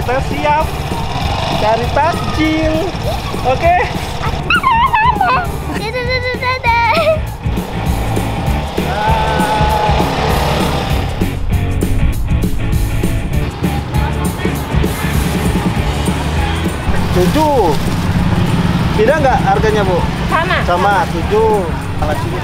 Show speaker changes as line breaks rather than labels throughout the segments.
kita siap cari takjil. Oke? Tujuh. Beda nggak harganya, Bu? Sama 7. Alat sini.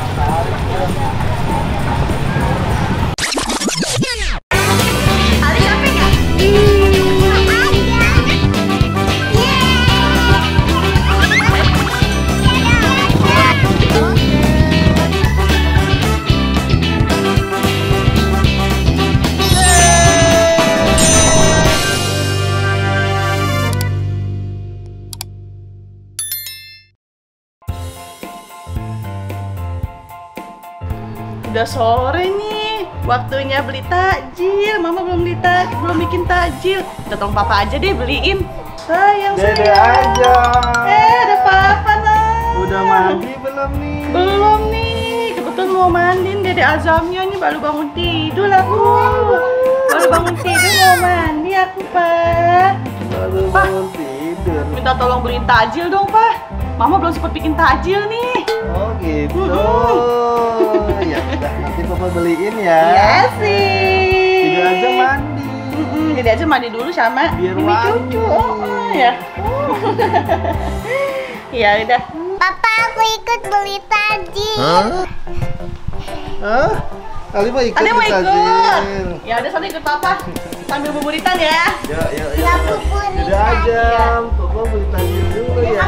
Udah sore nih, waktunya beli takjil. Mama belum bikin takjil. Datang papa aja deh beliin. Sayang,
Dede
sayang.
aja.
Ada papa nah.
Udah mandi belum nih?
Belum nih, kebetulan mau mandiin Dede Azamnya nih, baru bangun tidur aku. Baru bangun tidur mau mandi aku, Pak.
Baru bangun tidur.
Minta tolong beliin takjil dong, Pak. Mama belum sempat bikin takjil nih.
Oh gitu. Ya udah, nanti papa beliin ya.
Iya sih.
Tidur aja mandi.
Jadi aja mandi dulu sama
Biar
Bibi
wangi.
cucu. Ya. Ya udah.
Papa, aku ikut beli takjil.
Hah? Kali mau ikut
Ada mau
di
ikut.
takjil.
Ya udah sana ikut papa. Sambil buburitan ya.
Yuk.
Ya, bubur
Udah aja. Papa beli takjil dulu ya.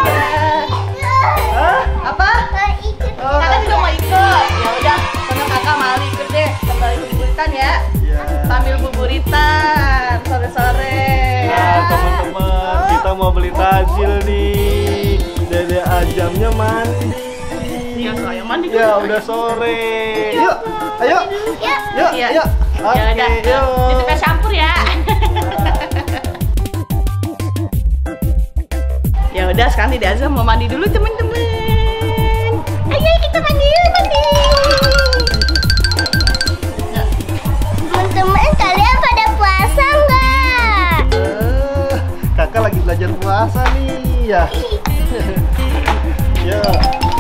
Hah? Apa?
ikut.
Kakak juga mau ikut. Ya udah, sana kakak mau ikut deh. Sambil buburitan ya.
Iya.
Sambil buburitan sore-sore.
Nah, teman-teman, kita mau beli takjil nih. Dede Ajamnya mandi.
Iya, sayang mandi dulu.
Ya, udah sore. Yuk, ayo. Yuk,
Iya.
yuk. Oke,
Ya udah.
yuk.
Kita campur ya. Ya udah, sekarang Dede Azam mau mandi dulu teman-teman. Ayo kita mandi.
Teman-teman, kalian pada puasa nggak?
Kakak lagi belajar puasa nih ya. Yuk.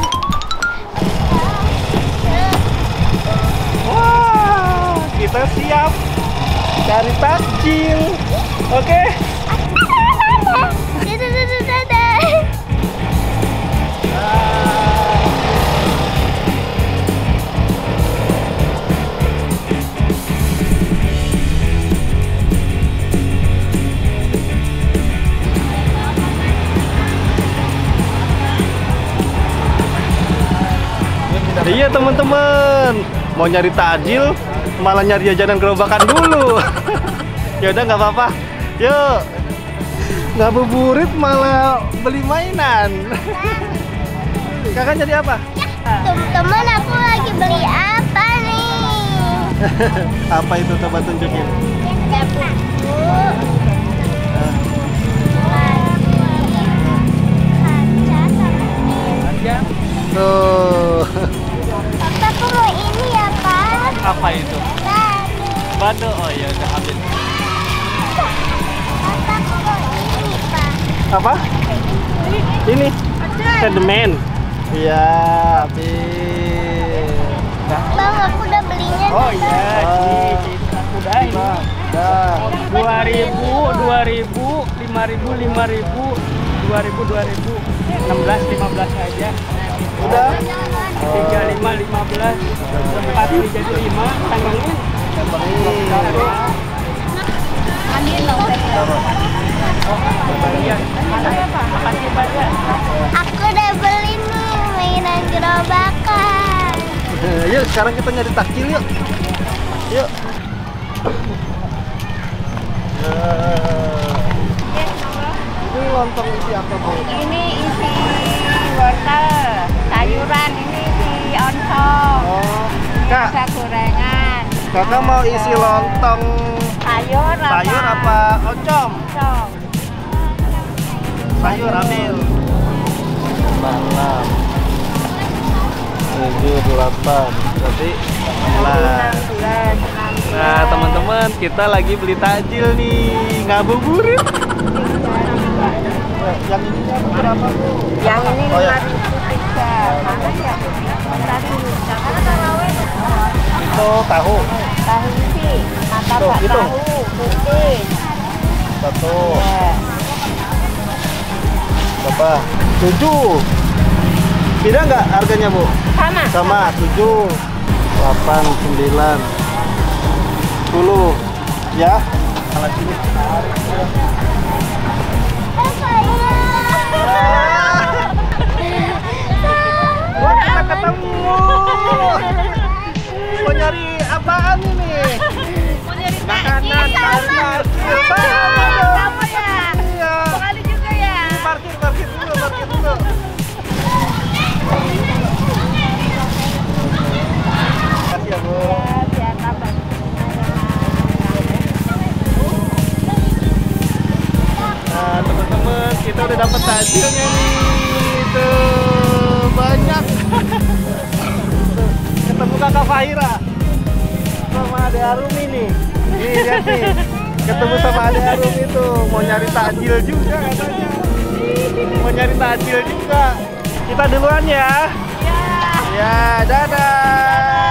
Wah, kita siap cari takjil. Oke? Iya teman-teman, mau nyari takjil malah nyari jajanan gerobakan dulu. Ya udah nggak apa-apa, yuk. Nggak beburit malah beli mainan. Kakak jadi apa?
Teman-teman, aku lagi beli apa nih?
Apa itu, coba tunjukin.
Ada buku, kaca, sama
Tuh.
Papa, aku mau ini ya, Pak.
Apa itu? Bado. Oh ya udah ambil.
Papa, aku mau ini, Pak.
Apa? Ini. Sedimen. Iya, ambil.
Bang, aku udah belinya.
Oh
nih,
iya,
Oh.
udah ini.
Dah.
2000, 2000, 5000, 5000, 2000, 2000, 16, 15 aja.
Udah.
35, 15, 4 jadi 5, tanggungin. Bagian. Makasih banyak.
Aku udah beli nih mainan gerobakan.
Yuk, sekarang kita nyari takjil yuk. Yuk. Ini lontong isi apa, Bu?
Ini isi wortel, sayuran, ini isi oncom,
Oh, Kak,
ada gorengan.
Kakak mau isi lontong
Sayur
apa oncom?
oncom.
Sayur ambil. 6, 7, 8, berarti 16.
16.
Nah teman-teman, kita lagi beli takjil nih. ngabuburit. Yang ininya berapa Bu?
Yang ini
Oh, ya.
5.000 tiga. Mana ya? Tadi jangan taraweh.
Itu tahu.
Tahu isi, mata
Tuh,
Pak
hitung.
tahu, putih.
Satu.
Ya.
Berapa? 7. Beda nggak harganya Bu?
Sama.
Sama 7, 8, 9, 10. Ya. Alat sini. Wah, kita ketemu. Mau nyari apaan ini?
Mau nyari
Makanan, parkir.
Kamu ya?
Iya.
Kali juga ya?
Parkir dulu. Makasih ya, Bu.
Biar tambah.
Nah, teman-teman, kita udah dapat takjilnya nih. Tuh, banyak. Tuh, ketemu Kakak Fahira sama Ade Arumi nih. Nih, lihat nih. Ketemu sama Ade Arumi itu mau nyari takjil juga katanya. Mau nyari takjil juga. Kita duluan ya. Ya, dadah.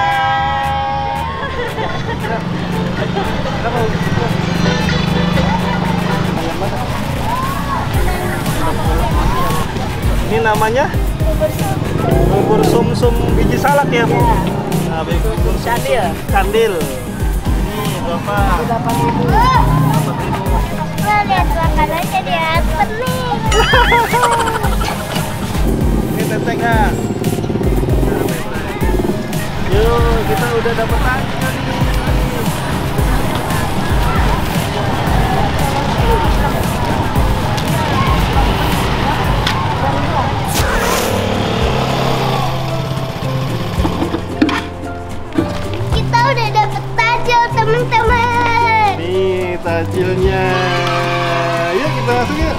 Ini namanya bubur sum-sum biji salak ya Bu? Nah, bubur
Candil.
Candil. Ini berapa?
8.000.
Wah, lihat makanannya di atas nih.
Ini tetengnya. Yuk, kita udah dapat takjil nih.
Kita udah dapet tajil, teman-teman.
Nih takjilnya. Yuk kita masuk yuk.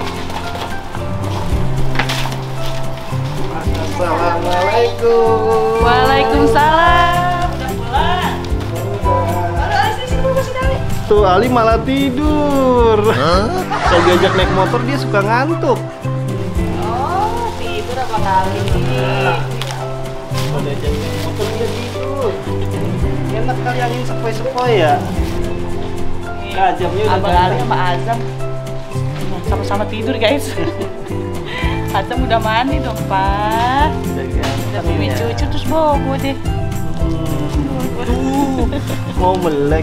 Assalamualaikum.
Waalaikumsalam. Udah pulang. Aduh, sini.
Tuh Ali malah tidur. Kalau diajak naik motor dia suka ngantuk.
Oh, tidur apa kali?
Kalau diajak naik motor dia tidur. Enak kali angin sepoi-sepoi ya. Nah, jamnya udah
Abang Ali
ganteng.
sama Azam sama-sama tidur guys. Azam udah mandi dong Pak.
Udah
Udah
ganteng
pipi
ya.
cucu terus bobo deh.
Tuh, mau melek.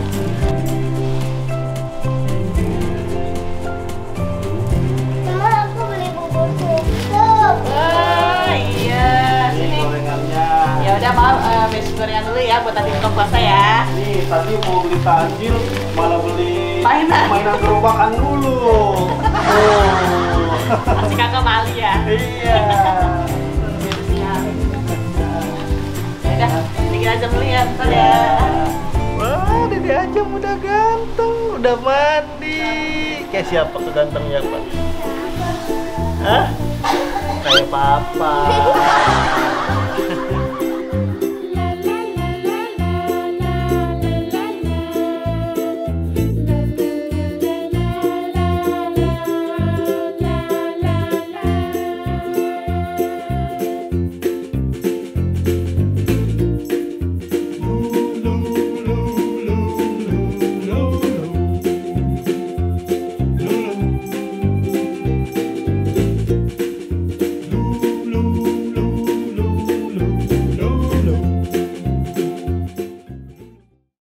Cuma aku beli bubur susu.
Oh iya,
Ini
sini.
gorengannya.
Ya udah maaf, besok gorengan dulu ya buat tadi buka puasa ya.
Nih, tadi mau beli takjil, malah beli
Mainan
gerobakan dulu. Oh.
Si kakak Mali ya.
Iya.
Ya udah, tinggal aja dulu ya, bentar ya.
Wah, Dede Ajam udah ganteng, udah mandi. Kayak siapa tuh gantengnya, Pak? Hah? Kayak papa.